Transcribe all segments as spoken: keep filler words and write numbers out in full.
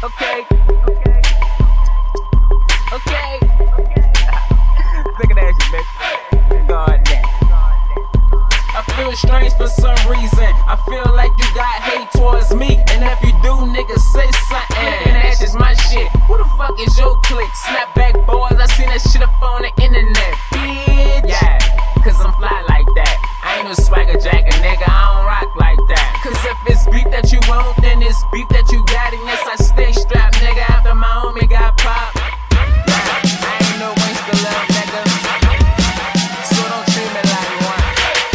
Okay. Okay. Okay. Flickin Ashes, bitch. Go on that. I feel strange for some reason. I feel like you got hate towards me. And if you do, nigga, say something. Flickin Ashes, my shit. Who the fuck is your clique? Snapback boys, I seen that shit up on the internet. Bitch. Yeah, cause I'm fly like that. I ain't no swagger jacker, nigga. I don't rock like that. Cause if it's beef that you want, then it's beef that you got. And yes, I stay strapped, nigga. After my homie got popped. Yeah, I ain't no waste of love, nigga. So don't treat me like one.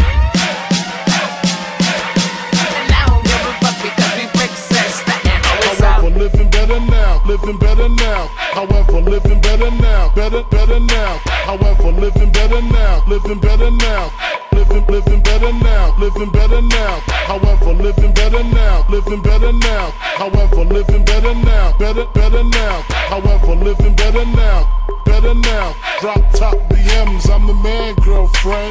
And I don't give a fuck because we break sense. However, living better now, living better now. However, living better now, better, better now. However, living better now, living better now. Living, living better now, living better now. However, living better now, living better now. However, living better now, better, better now. However, living better now, better now. Drop top B Ms, I'm the man, girlfriend.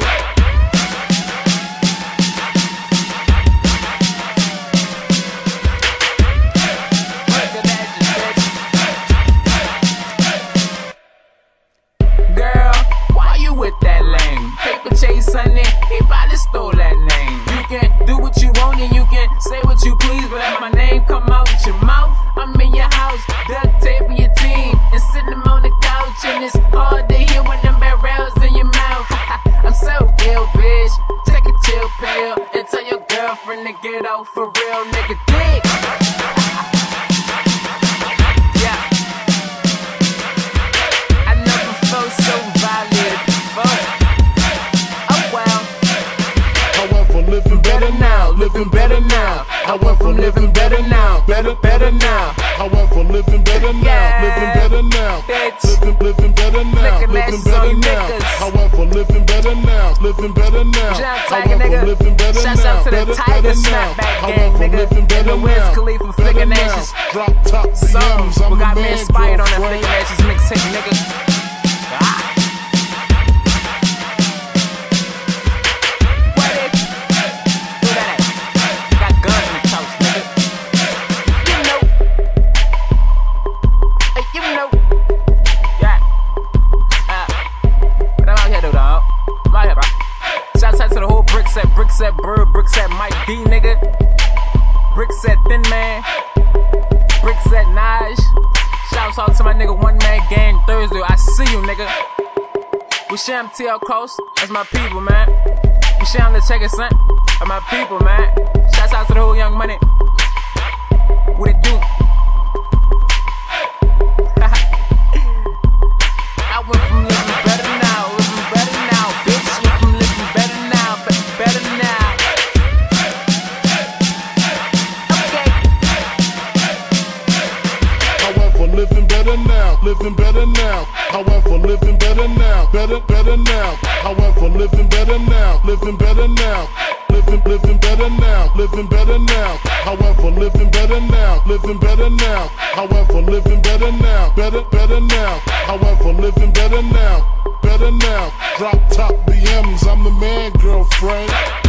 With that lame paper chase, honey, he probably stole that name. You can do what you want and you can say what you please, but if my name come out your mouth, I'm in your house, duct taping your team and sitting on the couch, and it's hard to hear when them barrels in your mouth. I'm so ill, bitch. Take a chill pill and tell your girlfriend to get out for real, nigga. Dick. Yeah, I never felt so violated. Oh well. However, living better now, living better now. However, living better now, better, better now. However, living better now, living better now. Living, living better now, living better now. However, living better now, living better now. However, living better now. Shouts out to the Tiger Snapback Gang, nigga. And the Wiz Khalifa Flickin Ashes. Drop top B Ms, I'm we got the me man, inspired on that girlfriend. Flickin Ashes mixtape, nigga. Brick set Bird, Brick set Mike D, nigga. Brick set Thin Man. Brick set Naj. Shouts out to my nigga One Man Gang Thursday. I see you, nigga. We share them T L Coast. That's my people, man. We share them the check it, son. That's my people, man. Shouts out to the whole Young Money. What it do? I went from living better now, living better now, bitch. Went from living better now, but better now. Okay. However, living better now, living better now. However, living better now, better, better now. However, living better now, living better now. Living, living better now, living better now. However, living better now, living better now. However, living better now, better, better now. However, living better now, better now. Drop top B Ms, I'm the man, girlfriend.